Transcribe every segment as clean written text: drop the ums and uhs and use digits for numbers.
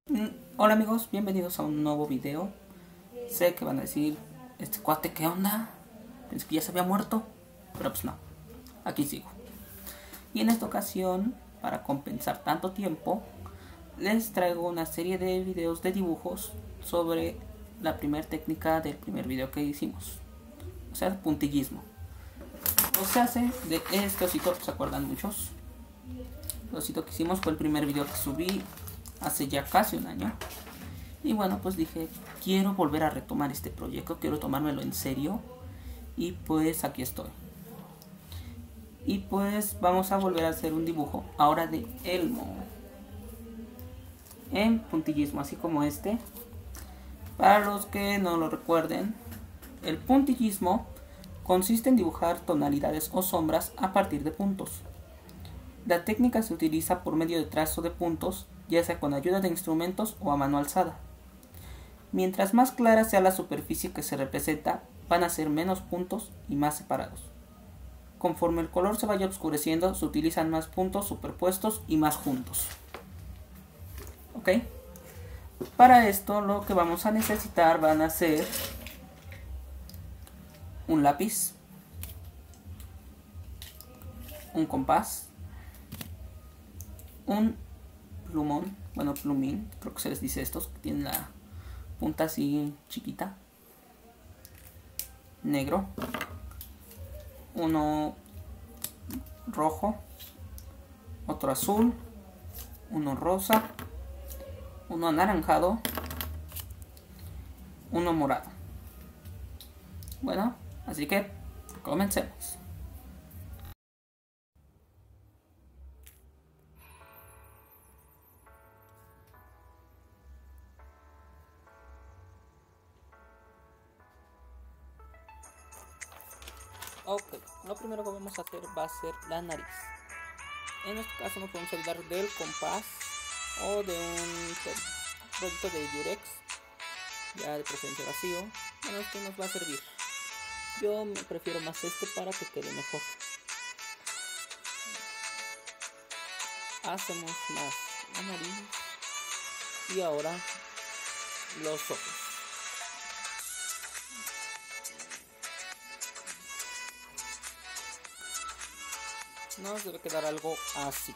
Hola amigos, bienvenidos a un nuevo video. Sé que van a decir, este cuate, ¿qué onda? Pensé que ya se había muerto, pero pues no, aquí sigo. Y en esta ocasión, para compensar tanto tiempo, les traigo una serie de videos de dibujos sobre la primera técnica del primer video que hicimos. O sea, el puntillismo. O se hace de este osito, ¿se acuerdan muchos? El osito que hicimos fue el primer video que subí hace ya casi un año. Y bueno, pues dije, quiero volver a retomar este proyecto, quiero tomármelo en serio. Y pues aquí estoy. Y pues vamos a volver a hacer un dibujo, ahora de Elmo, en puntillismo, así como este. Para los que no lo recuerden, el puntillismo consiste en dibujar tonalidades o sombras a partir de puntos. La técnica se utiliza por medio de trazo de puntos, ya sea con ayuda de instrumentos o a mano alzada. Mientras más clara sea la superficie que se representa, van a ser menos puntos y más separados. Conforme el color se vaya oscureciendo, se utilizan más puntos superpuestos y más juntos. ¿Ok? Para esto lo que vamos a necesitar van a ser un lápiz, un compás, un plumón, bueno, plumín, creo que se les dice estos, que tienen la punta así chiquita, negro, uno rojo, otro azul, uno rosa, uno anaranjado, uno morado. Bueno, así que comencemos. Ok, lo primero que vamos a hacer va a ser la nariz. En este caso nos podemos ayudar del compás o de un producto de Durex, ya de preferencia vacío. Bueno, esto nos va a servir. Yo me prefiero más este para que quede mejor. Hacemos más la nariz y ahora los ojos. Nos debe quedar algo así.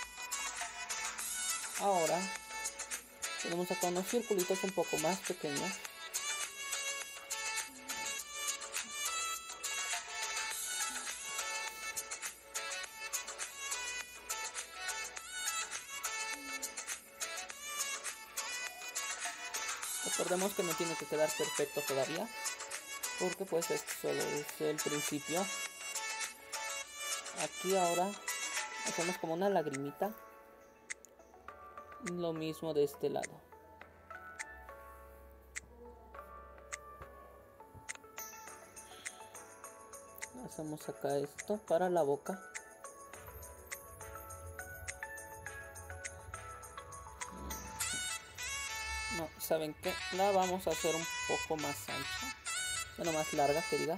Ahora tenemos acá unos circulitos un poco más pequeños. Recordemos que no tiene que quedar perfecto todavía, porque pues esto solo es el principio. Aquí ahora hacemos como una lagrimita. Lo mismo de este lado. Hacemos acá esto para la boca. No, ¿saben qué? La vamos a hacer un poco más ancha. Bueno, más larga, que diga.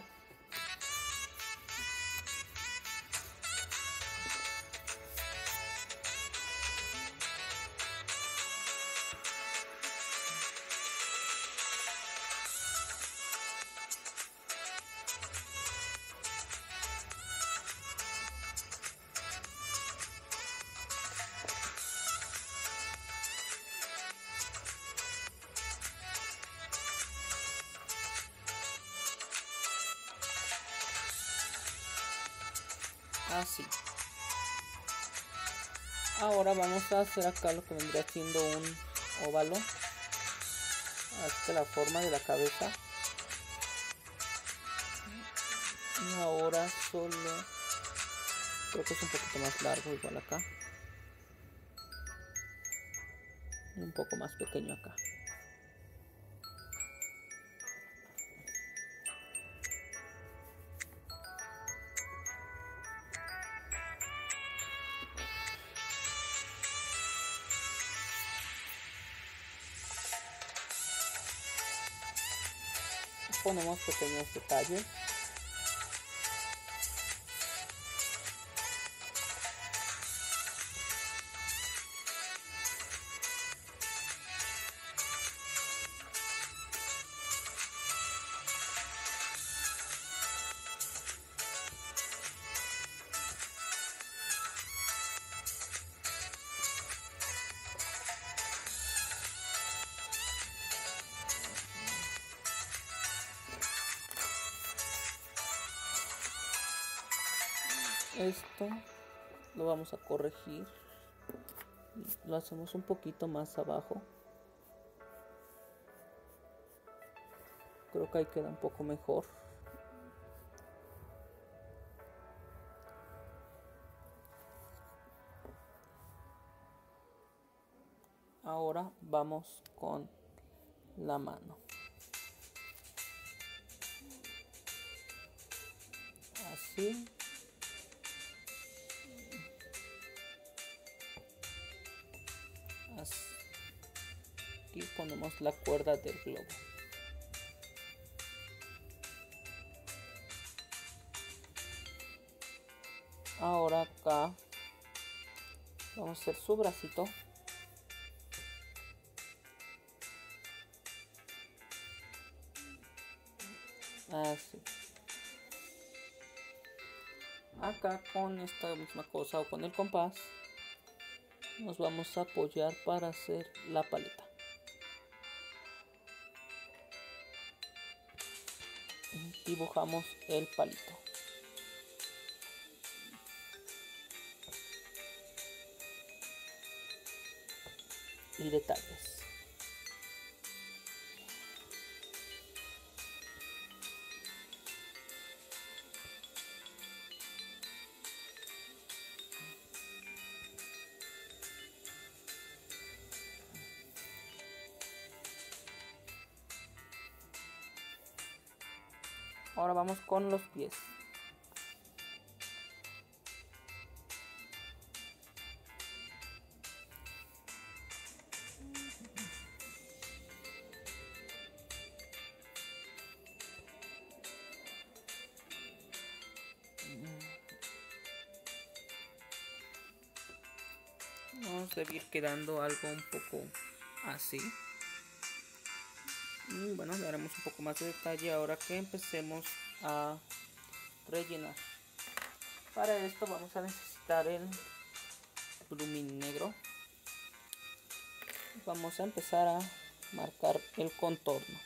Así. Ahora vamos a hacer acá lo que vendría siendo un óvalo. Hasta la forma de la cabeza. Y ahora solo creo que es un poquito más largo, igual acá. Y un poco más pequeño acá. Ponemos pequeños detalles. Esto lo vamos a corregir. Lo hacemos un poquito más abajo. Creo que ahí queda un poco mejor. Ahora vamos con la mano. Así. Aquí ponemos la cuerda del globo. Ahora acá vamos a hacer su bracito. Así. Acá con esta misma cosa o con el compás nos vamos a apoyar para hacer la paleta. Dibujamos el palito. Y detalles. Ahora vamos con los pies. Nos debe ir quedando algo un poco así. Y bueno, le haremos un poco más de detalle ahora que empecemos a rellenar. Para esto vamos a necesitar el plumín negro. Vamos a empezar a marcar el contorno.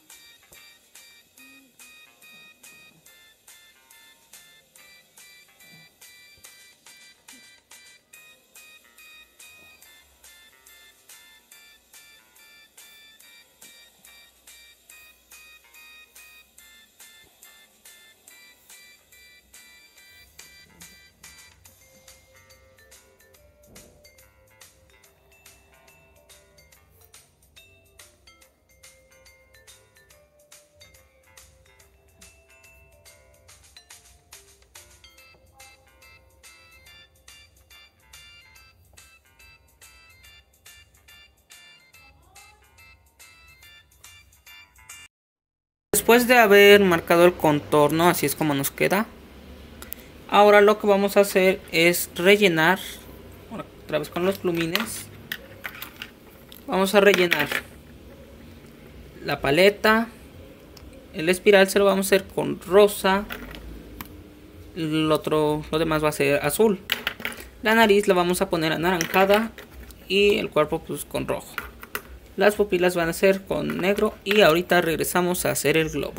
Después de haber marcado el contorno, así es como nos queda. Ahora lo que vamos a hacer es rellenar, otra vez con los plumines. Vamos a rellenar la paleta. El espiral se lo vamos a hacer con rosa. Lo demás va a ser azul. La nariz la vamos a poner anaranjada y el cuerpo pues con rojo. Las pupilas van a ser con negro y ahorita regresamos a hacer el globo.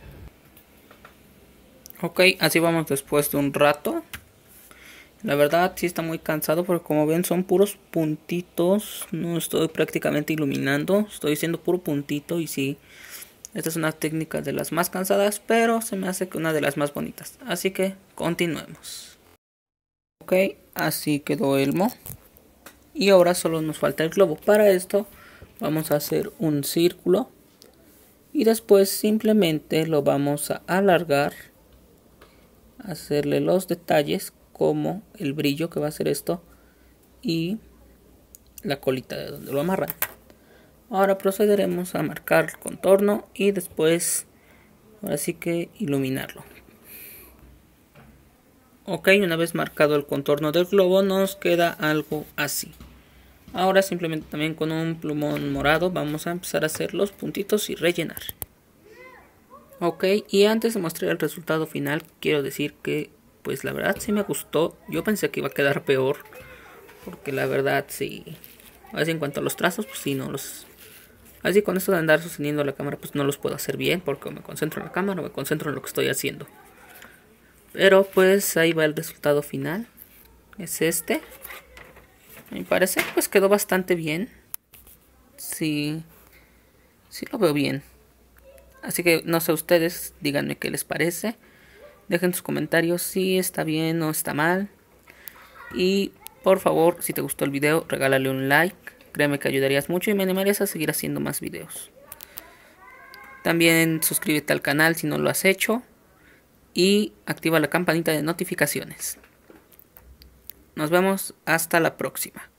Ok, así vamos después de un rato. La verdad sí está muy cansado porque como ven son puros puntitos. No estoy prácticamente iluminando, estoy haciendo puro puntito y sí. Esta es una técnica de las más cansadas, pero se me hace que una de las más bonitas. Así que continuemos. Ok, así quedó Elmo. Y ahora solo nos falta el globo. Para esto vamos a hacer un círculo. Y después simplemente lo vamos a alargar. Hacerle los detalles como el brillo que va a ser esto. Y la colita de donde lo amarran. Ahora procederemos a marcar el contorno y después, ahora sí que iluminarlo. Ok, una vez marcado el contorno del globo nos queda algo así. Ahora simplemente también con un plumón morado vamos a empezar a hacer los puntitos y rellenar. Ok, y antes de mostrar el resultado final quiero decir que pues la verdad sí me gustó. Yo pensé que iba a quedar peor porque la verdad sí. Así en cuanto a los trazos pues sí no los... Así con esto de andar sosteniendo la cámara pues no los puedo hacer bien porque me concentro en la cámara o me concentro en lo que estoy haciendo. Pero pues ahí va el resultado final. Es este. A mi parecer pues quedó bastante bien. Sí lo veo bien. Así que no sé ustedes, díganme qué les parece. Dejen sus comentarios si está bien o está mal. Y por favor, si te gustó el video, regálale un like. Créeme que ayudarías mucho y me animarías a seguir haciendo más videos. También suscríbete al canal si no lo has hecho. Y activa la campanita de notificaciones. Nos vemos hasta la próxima.